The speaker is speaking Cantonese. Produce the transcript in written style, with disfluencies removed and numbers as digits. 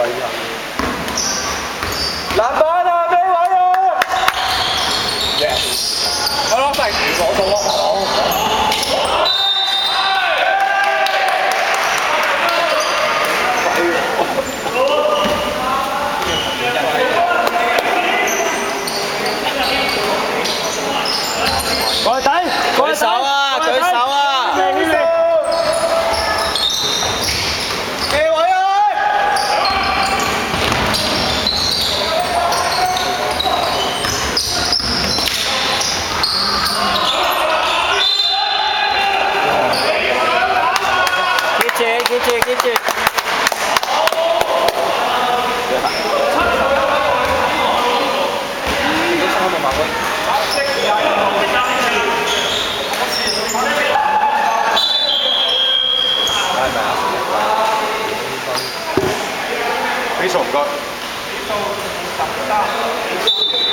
位啊！籃板啊，咩位啊 ？Yes， 係咯，真係攞到啊！過去睇，舉手啊！舉手啊！咩位啊？記住。俾數唔該。